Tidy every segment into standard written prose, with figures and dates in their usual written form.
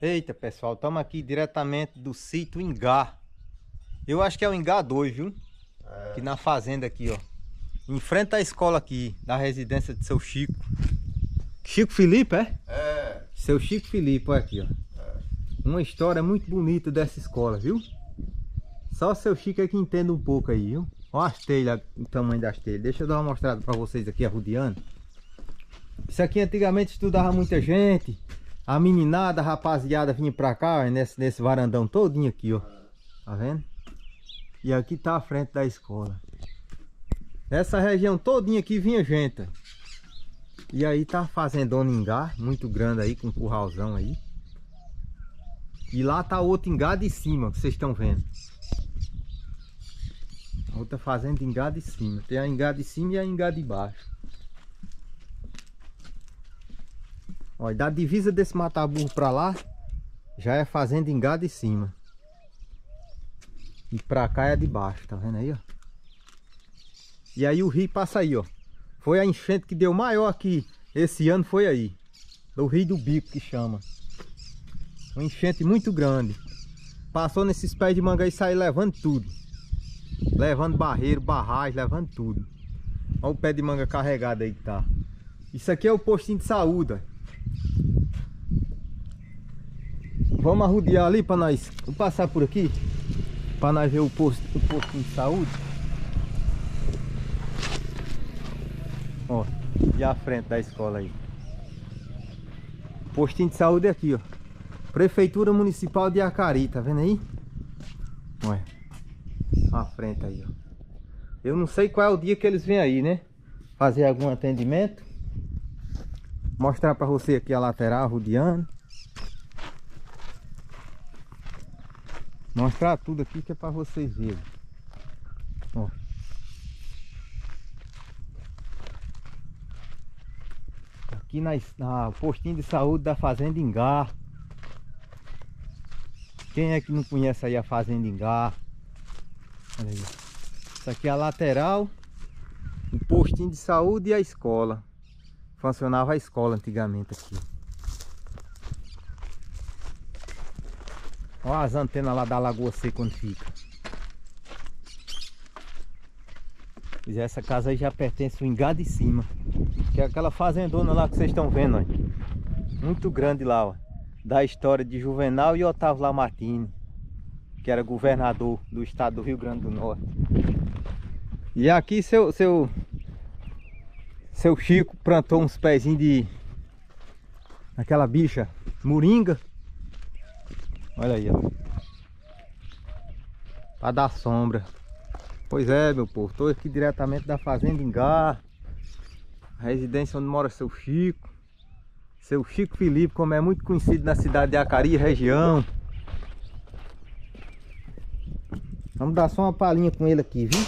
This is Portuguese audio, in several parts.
Eita, pessoal, estamos aqui diretamente do sítio Ingá. Eu acho que é o Ingá 2, viu? Aqui na fazenda aqui, ó. Em frente à escola aqui, da residência de seu Chico. Chico Felipe, é? É. Seu Chico Felipe, olha aqui, ó. Uma história muito bonita dessa escola, viu? Só seu Chico é que entende um pouco aí, viu? Olha as telhas, o tamanho das telhas. Deixa eu dar uma mostrada pra vocês aqui, arrodeando. Isso aqui antigamente estudava muita gente. A meninada, a rapaziada vinha pra cá, ó, nesse varandão todinho aqui, ó. Tá vendo? E aqui tá a frente da escola. Nessa região todinha aqui vinha gente. E aí tá a fazendona Ingá, muito grande aí, com um curralzão aí. E lá tá outro Ingá de cima, que vocês estão vendo. A outra fazenda Ingá de cima. Tem a Ingá de cima e a Ingá de baixo. Olha, da divisa desse mataburro pra lá, já é fazenda Ingá de cima. E pra cá é de baixo, tá vendo aí, ó? E aí o rio passa aí, ó. Foi a enchente que deu maior aqui esse ano, foi aí. Do Rio do Bico, que chama. Uma enchente muito grande. Passou nesses pés de manga e saiu levando tudo. Levando barreiro, barragem, levando tudo. Olha o pé de manga carregado aí que tá. Isso aqui é o postinho de saúde, ó. Vamos arrodear ali para nós. Vou passar por aqui para nós ver o postinho de saúde. Ó, e a frente da escola aí. Postinho de saúde é aqui, ó. Prefeitura Municipal de Acari, tá vendo aí? Olha, a frente aí, ó. Eu não sei qual é o dia que eles vêm aí, né? Fazer algum atendimento. Mostrar para você aqui a lateral rodeando. Mostrar tudo aqui que é para vocês verem. Ó. Aqui na postinho de saúde da fazenda Ingá. Quem é que não conhece aí a fazenda Ingá? Olha aí. Isso aqui é a lateral, o postinho de saúde e a escola. Funcionava a escola antigamente aqui. Olha as antenas lá da Lagoa Seca onde fica. E essa casa aí já pertence ao Ingá de cima. Que é aquela fazendona lá que vocês estão vendo, ó. Muito grande lá, ó. Da história de Juvenal e Otávio Lamartine, que era governador do estado do Rio Grande do Norte. E aqui seu Chico plantou uns pezinhos de aquela bicha moringa. Olha aí, ó. Pra dar sombra. Pois é, meu povo. Tô aqui diretamente da fazenda Ingá. A residência onde mora seu Chico. Seu Chico Felipe, como é muito conhecido na cidade de Acari, região. Vamos dar só uma palhinha com ele aqui, viu?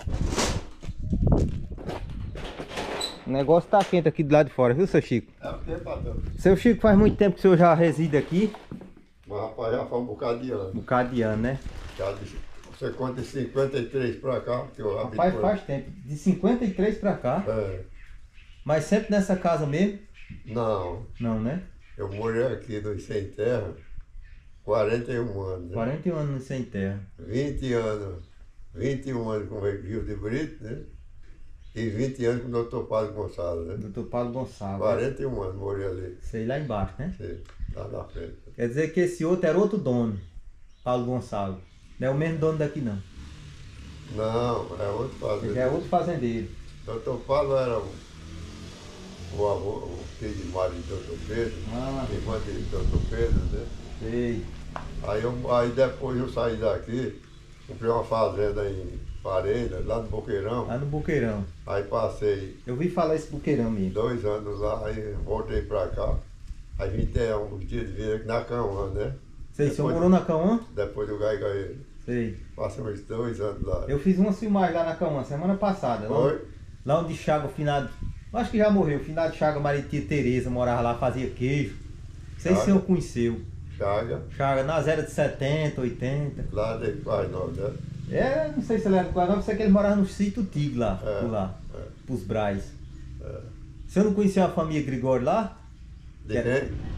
O negócio tá quente aqui do lado de fora, viu, seu Chico? É porque, patrão. Seu Chico, faz muito tempo que o senhor já reside aqui? Mas rapaz, já faz um bocado de ano. Um bocado de ano, né? Você conta de 53 pra cá, que eu habito. Rapaz, faz tempo. De 53 pra cá. É. Mas sempre nessa casa mesmo? Não, Não, né? eu morei aqui no Sem Terra 41 anos. Né? 41 anos sem terra. 20 anos. 21 anos com o Gil de Brito, né? E 20 anos com o doutor Padre Gonçalo, né? Doutor Paulo Gonçalves. 41 anos morei ali. Sei lá embaixo, né? Sei, lá na frente. Quer dizer que esse outro era outro dono. Paulo Gonçalves. Não é o mesmo dono daqui, não. Não, é outro Ele fazendeiro. é outro fazendeiro. Doutor Paulo era o avô, o filho de marido do doutor Pedro, Ah. irmã de doutor Pedro, né? Sei. Aí depois eu saí daqui, comprei uma fazenda em Parelha, lá no Boqueirão. Lá no Boqueirão. Aí passei Eu vi falar esse Boqueirão mesmo. 2 anos lá, aí voltei pra cá. Aí vim ter um dia de vir aqui na Cauã, né? Sei, o senhor morou na Cauã? Depois do Gaigaí. Sei. Passei uns 2 anos lá. Eu fiz uma filmagem lá na Cauã semana passada. Foi? Lá onde Chaga, o finado. Acho que já morreu. O finado Chaga, Maria Tia Tereza, morava lá, fazia queijo. Não sei se o senhor conheceu. Chaga, Chaga, nas eras de 70, 80. lá de Quais Nove, né? É, não sei se ele era do Quadrão, sei que ele morava no sítio Tigre lá, É, por lá, é. pros Braz. É. O senhor não conhecia a família Gregório lá? De quem?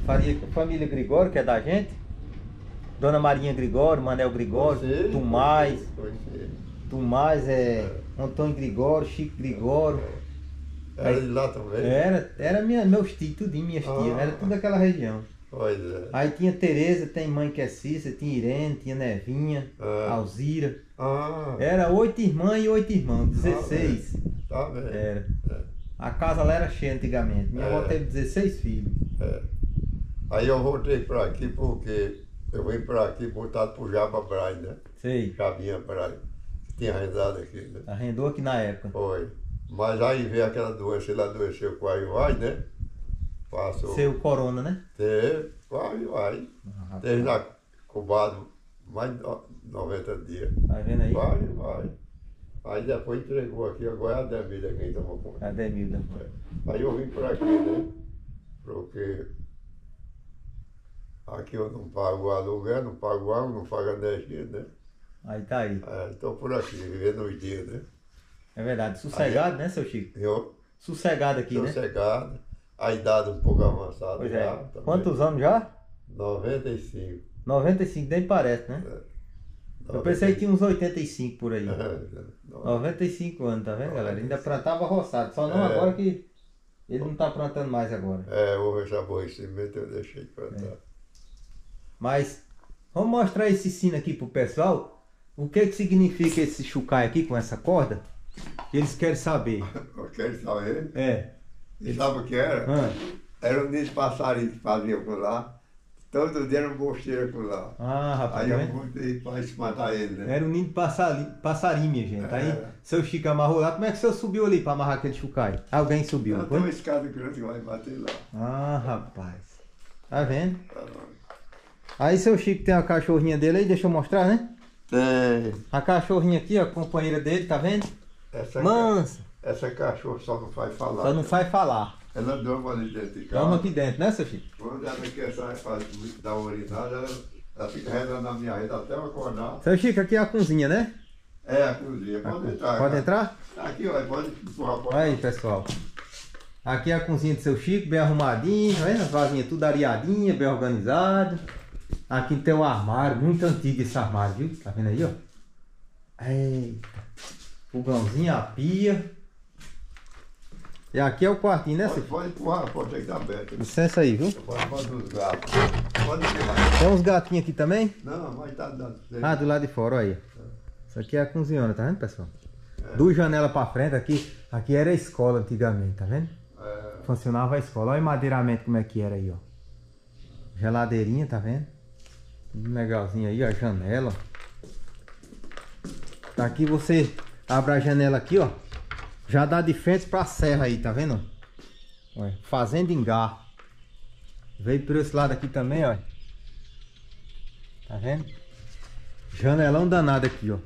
Família Gregório, que é da gente. Dona Marinha Gregório, Manel Gregório, Tomás. Tomás, Antônio Gregório, Chico Gregório. Era de lá também? Era meus tios, tudinho, minhas tias. Era tudo daquela região. Pois é. Aí tinha Tereza, tem mãe que é Cícera, tinha Irene, tinha Nevinha, Alzira. Era 8 irmãs e 8 irmãos, 16. Tá bem. Era. A casa lá era cheia antigamente. Minha avó teve 16 filhos. Aí eu voltei pra aqui porque eu vim pra aqui voltado pro Jaba Braz, né? Sei. Jabinha Braz. Que tinha arrendado aqui, né? Arrendou aqui na época. Foi. Mas aí veio aquela doença, ele adoeceu com a vai, né? Passou. Seu corona, né? Teve, vai. Teve na Cubado mais de 90 dias. Tá vendo aí? Vai. Aí depois entregou aqui, agora é a Demilha quem tomou conta. A Demilda. Aí eu vim por aqui, né? Porque aqui eu não pago aluguel, não pago água, não pago energia, né? Aí tá aí. Estou por aqui, vivendo os dias, né? É verdade. Sossegado, né, seu Chico? Eu, Sossegado aqui, né? sossegado, a idade um pouco avançada. Pois já, é. também. Quantos anos já? 95. 95, nem parece, né? Eu pensei que tinha uns 85 por aí. 95 anos, tá vendo, galera? Ainda plantava roçado. Só não agora que ele não tá plantando mais agora. Houve esse aborrecimento, eu deixei de plantar. Mas vamos mostrar esse sino aqui pro pessoal. O que significa esse chucai aqui com essa corda? Eles querem saber. Eu quero saber. E sabe o que era? Era um ninho de passarinho que fazia por lá. Todo dia era um bosteiro por lá. Rapaz. Aí eu montei para espantar ele, né? Era um ninho de passarinho, minha gente. Aí seu Chico amarrou lá. Como é que o senhor subiu ali para amarrar aquele chucai? Alguém subiu, não Tem uma foi? escada grande que vai bater lá. Rapaz. Tá vendo? Aí seu Chico tem a cachorrinha dele aí, deixa eu mostrar, né? Tem. A cachorrinha aqui, ó, a companheira dele, tá vendo? Mansa. Essa cachorra só não faz falar. Só não faz falar. Ela dorme ali dentro de casa. Dorme aqui dentro, né, seu Chico? Quando ela quer dar uma urinada, ela fica redando na minha rede até eu acordar. Seu Chico, aqui é a cozinha, né? A cozinha. Pode entrar. Pode entrar? Aqui, ó, pode empurrar a porta. Aí, pessoal. Aqui é a cozinha do seu Chico, bem arrumadinha, tá vendo? As vasinhas tudo areadinha, bem organizado. Aqui tem um armário, muito antigo esse armário, viu? Tá vendo aí, ó? Eita. Fogãozinho, a pia. E aqui é o quartinho, né, seu? Pode empurrar, pode ter que estar aberto. Licença aí, viu? Pode os gatos. Pode empurrar. Tem uns gatinhos aqui também? Não, mas tá dando. Do lado de fora, olha aí. Isso aqui é a cozinhona, tá vendo, pessoal? Duas janelas pra frente aqui. Aqui era a escola antigamente, tá vendo? Funcionava a escola. Olha o madeiramento como é que era aí, ó. Geladeirinha, tá vendo? Tudo legalzinho aí, ó, a janela. Aqui você abre a janela aqui, ó. Já dá de frente pra serra aí, tá vendo? Olha, Fazenda Engar. Veio por esse lado aqui também, ó. Tá vendo? Janelão danado aqui, ó.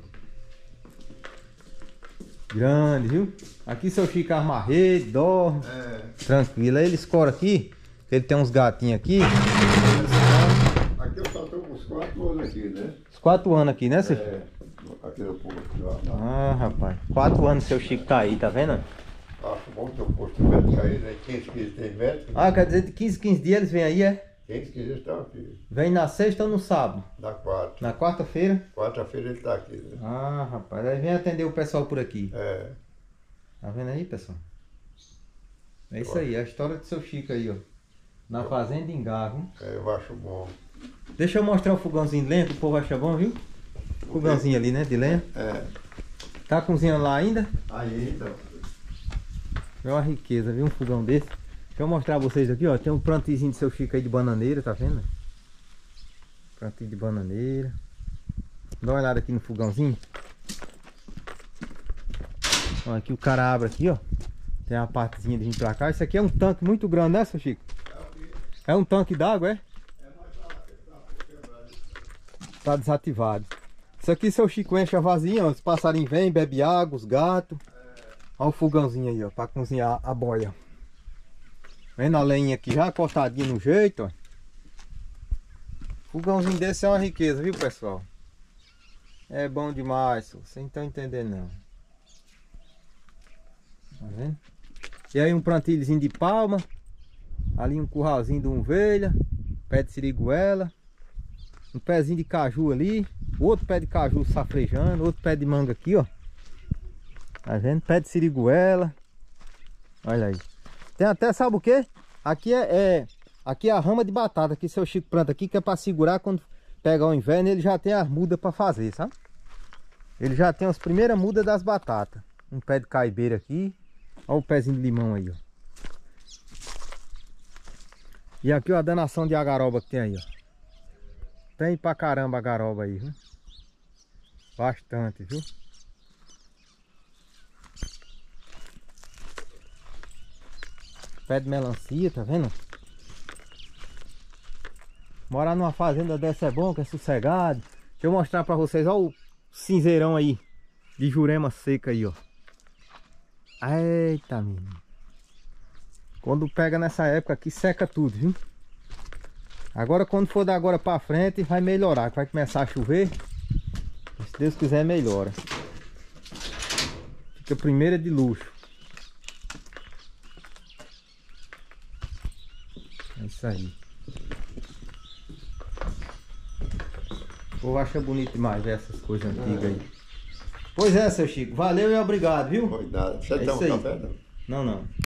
Grande, viu? Aqui seu Chico arma a rede, dorme. Tranquilo. Aí ele escora aqui. Ele tem uns gatinhos aqui. Aqui eu só tô com uns 4 anos aqui, né? Uns 4 anos aqui, né, seu Chico? Aqui no posto lá. Rapaz. 4 anos seu Chico tá aí, tá vendo? Acho bom ter um posto médico aí, né? 15 quilos tem médico. Quer dizer, de 15 dias eles vêm aí, é? 15 quilos estão aqui. Vem na sexta ou no sábado? Na quarta. Na quarta-feira? Quarta-feira ele tá aqui, né? Rapaz. Aí vem atender o pessoal por aqui. Tá vendo aí, pessoal? É isso aí, a história do seu Chico aí, ó. Na Fazenda Engar, viu? Eu acho bom. Deixa eu mostrar o fogãozinho de lenha, que o povo acha bom, viu? Fogãozinho ali, né, de lenha. Tá cozinhando lá ainda? Ainda. É uma riqueza, viu? Um fogão desse. Deixa eu mostrar pra vocês aqui, ó. Tem um plantizinho do seu Chico aí de bananeira, tá vendo? Plantinho de bananeira. Dá uma olhada aqui no fogãozinho. Ó, aqui o cara abre aqui, ó. Tem uma partezinha de vir pra cá. Isso aqui é um tanque muito grande, né, seu Chico? É um tanque d'água, é? Tá desativado. Isso aqui seu Chico enche a vasinha, ó. Os passarinhos vêm, bebe água, os gatos. Olha o fogãozinho aí, ó, pra cozinhar a boia. Vendo a lenha aqui já cortadinha no jeito, ó. Fogãozinho desse é uma riqueza, viu, pessoal? É bom demais, vocês não estão entendendo não. Tá vendo? E aí um plantilhozinho de palma. Ali um curralzinho de ovelha, pé de siriguela, um pezinho de caju ali, outro pé de caju safrejando, outro pé de manga aqui, ó. Tá vendo? Pé de siriguela. Olha aí. Tem até, sabe o que? Aqui aqui é a rama de batata que seu Chico planta aqui, que é para segurar quando pegar o inverno, ele já tem as mudas para fazer, sabe? Ele já tem as primeiras mudas das batatas. Um pé de caibeira aqui. Olha o pezinho de limão aí, ó. E aqui, ó, a danação de agaroba que tem aí, ó. Tem pra caramba a agaroba aí, viu? Bastante, viu? Pé de melancia, tá vendo? Morar numa fazenda dessa é bom, que é sossegado. Deixa eu mostrar pra vocês, ó, o cinzeirão aí de jurema seca aí, ó. Eita, menino. Quando pega nessa época aqui, seca tudo, viu? Agora, quando for da agora pra frente, vai melhorar. Vai começar a chover. Se Deus quiser, melhora. Fica primeira de luxo. É isso aí. O povo acha bonito demais ver essas coisas antigas aí. Pois é, seu Chico. Valeu e obrigado, viu? Foi nada. Você É toma isso aí. café, não? Não, não.